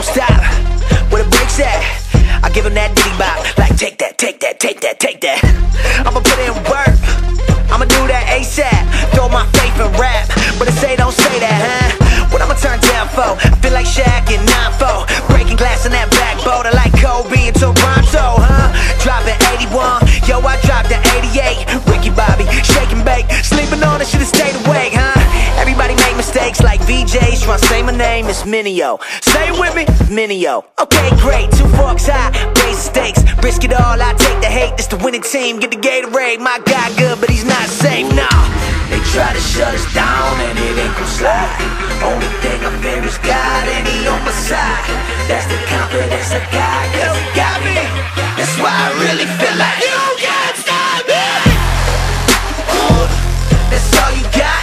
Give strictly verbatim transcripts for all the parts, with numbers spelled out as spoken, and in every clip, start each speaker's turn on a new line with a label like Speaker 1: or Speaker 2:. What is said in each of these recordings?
Speaker 1: won't stop. Where the bricks at? I give him that diddy bop. Like take that, take that, take that, take that. I'ma put in work, I'ma do that ASAP. Throw my faith in rap, but they say don't say that, huh? What I'ma turn down for? I feel like Shaq in nine four, breaking glass in that backboard. I like Kobe in Toronto, huh? Dropping eighty-one, yo I dropped the eighty-eight. Ricky Bobby, shake and bake, sleeping on it, should've stayed awake, huh? Everybody make mistakes like V Js, tryna say my name is Minio. Say it with me, Minio. Okay, great, two forks high, raise the stakes, risk it all, I take the hate. This the winning team, get the Gatorade. My guy good, but he's not safe, nah. They try to shut us down and it ain't gon' slide. Only thing I fear is God and he on my side. That's the confidence I got, cause he got me. That's why I really feel like you can't stop me. Ooh, that's all you got.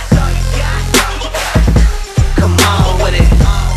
Speaker 1: Come on with it.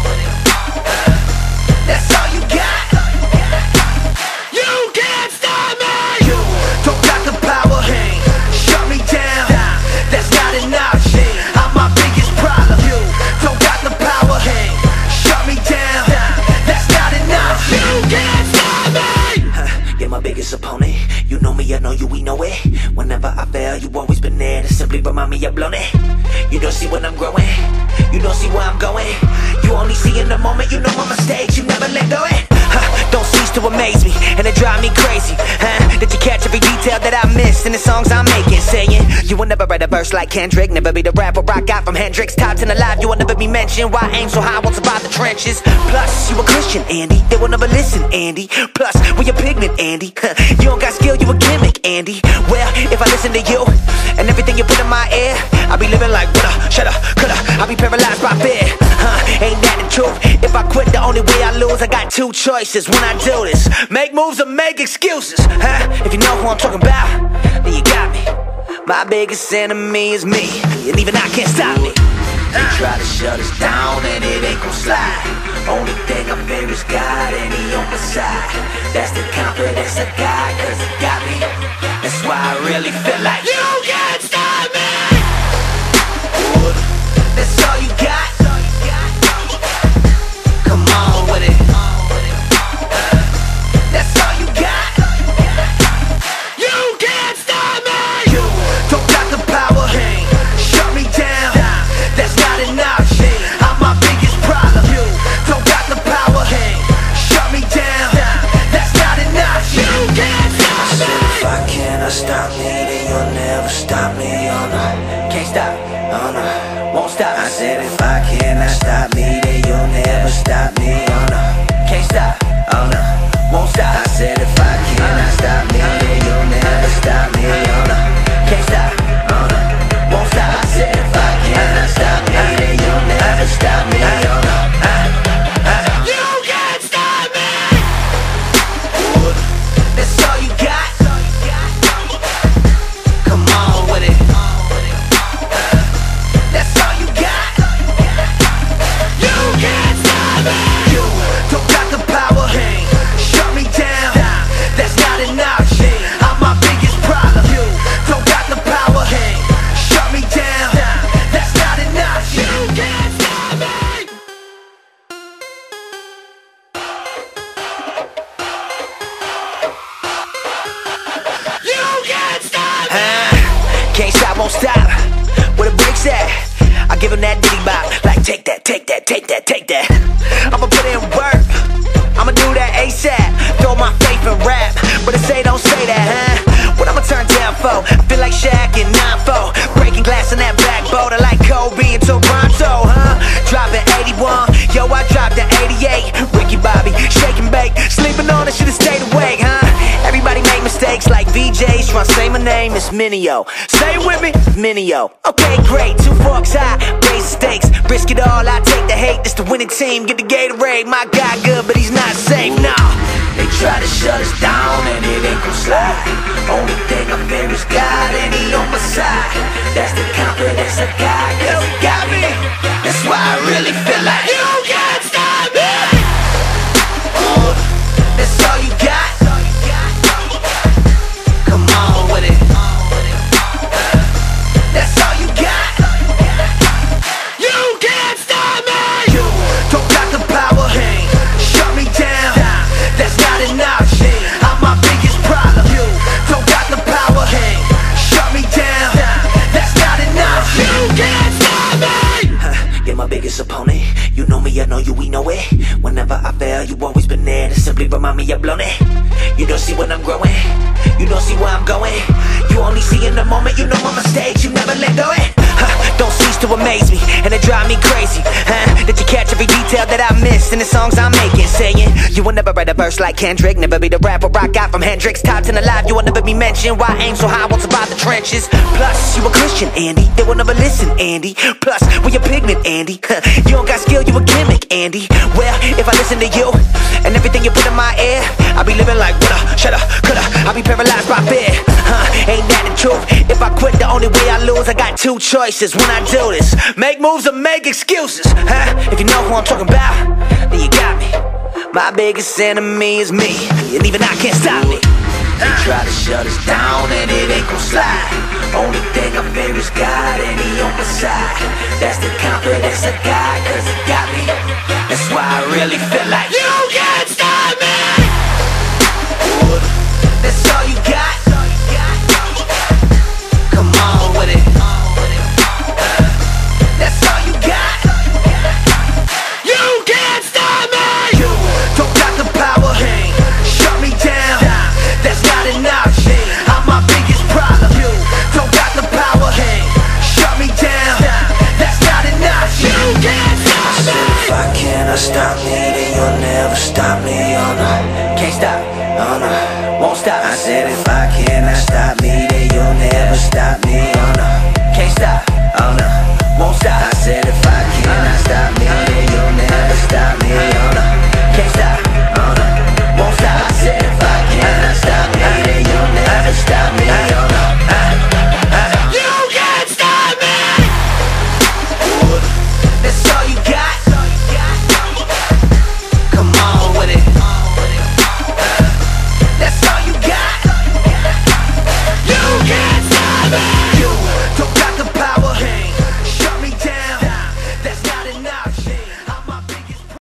Speaker 1: That's all you got. You can't stop me. You don't got the power. Shut me down. That's not an option. I'm my biggest problem. You don't got the power. Shut me down. That's not an option. You can't stop me. Huh, you're my biggest opponent. You know me, I know you, we know it. Whenever I fail, you always been there to simply remind me I've blown it. You don't see when I'm growing. You don't see where I'm going. You only see in the moment. You know my mistakes. You never let go it. Huh, don't cease to amaze me, and it drive me crazy, huh? Did you catch every detail that I missed in the songs I'm making? Saying you will never write a verse like Kendrick, never be the rapper I got from Hendrix. Top ten alive, you will never be mentioned. Why aim so high, won't survive the trenches? Plus, you a Christian, Andy, they will never listen, Andy. Plus, we a pigment, Andy, huh? You don't got skill, you a gimmick, Andy. Well, if I listen to you and everything you put in my ear, I'll be living like woulda, shoulda, coulda. I'll be paralyzed by fear, huh? Ain't that the truth? If I quit, the only way I lose. I got two choices when I do this: make moves or make excuses, huh? If you know who I'm talking about, then you got me. My biggest enemy is me, and even I can't stop me. They try to shut us down and it ain't gon' slide. Only thing I fear is God and he on my side. That's the confidence I got, cause he got me. That's why I really feel like you can't stop me. Ooh, that's all you got. Come on with it. That's all you got. You can't stop me. You don't got the power. Shut me down. That's not an option. I'm my biggest problem. You don't got the power. Shut me down. That's not an option. You can't stop me. I said if I cannot stop me, then you'll never stop me. Oh no, can't stop. Oh no, won't stop. I said if I cannot stop me, then you'll never stop me. Oh no, can't stop. Oh no, won't stop. I said if I cannot stop me, then you'll never stop me. Oh no, can't stop. Oh no, won't stop. I said if I cannot stop me, then you'll never stop me. Oh no, you can't stop me. Ooh, that's all you got. Come on with it. That's all you got. You can't stop me. You don't got the power. Shut me down. That's not an option. I'm my biggest problem. You don't got the power. Shut me down. That's not an option. You can't stop me. You can't stop me. Uh, can't stop, won't stop. Where the bricks at? I give him that diddy bop. Like take that, take that, take that, take that. I'ma put in work, I'ma do that ASAP. Throw my faith in rap, but they say don't say that, huh? What I'ma turn down for? I feel like Shaq in nine four, breaking glass in that backboard. I like Kobe in Toronto, huh? Dropping eighty-one, yo I dropped the eighty-eight. Ricky Bobby, shake and bake, sleeping on it, should've stayed awake, huh? Everybody make mistakes like V Js, tryna say my name is Minio. Say it with me, Minio. Okay, great, two forks high, raise the stakes, risk it all, I take the hate. This the winning team, get the Gatorade. My guy good, but he's not safe, nah. They try to shut us down and it ain't gon' slide. Only thing I fear is God and he on my side. That's the confidence I got, cause he got me. That's why I really feel like you can't stop me. Ooh, that's all you got. Come on with it. That's all you got. You can't stop me. You don't got the power. Shut mommy, you're blown it. You don't see when I'm growing, you don't see where I'm going. You only see in the moment, you know I'm on stage, you never let go it. Huh, don't cease to amaze me, and it drive me crazy, huh? Did you catch every detail that I missed in the songs I'm making? Saying, you will never write a verse like Kendrick, never be the rapper I got from Hendrix. Top ten alive, you will never be mentioned. Why aim so high, won't survive the trenches? Plus, you a Christian, Andy, they will never listen, Andy. Plus, we a pigment, Andy, huh? You don't got skill, you a gimmick, Andy. Well, if I listen to you, and everything you put in my ear, I'll be living like woulda, shoulda, coulda. I'll be paralyzed by fear, huh? Ain't that the truth? If I quit, the only way I lose, I got two choices when I do this: make moves or make excuses, huh? If you know who I'm talking about, then you got me. My biggest enemy is me, and even I can't stop me. They try to shut us down and it ain't gon' slide. Only thing I fear is God and he on my side. That's the confidence I got, cause he got me. That's why I really feel like you can't stop me. That's all you got. Come on with it. That's all you got. You can't stop me. You don't got the power. Shut me down. That's not an option. I'm my biggest problem. You don't got the power. Shut me down. That's not an option. You can't stop me. If I cannot stop me, then you'll never stop me. Oh no, can't stop. Oh no, won't stop. I said if I cannot stop me, then you'll never stop me. Oh no, can't stop.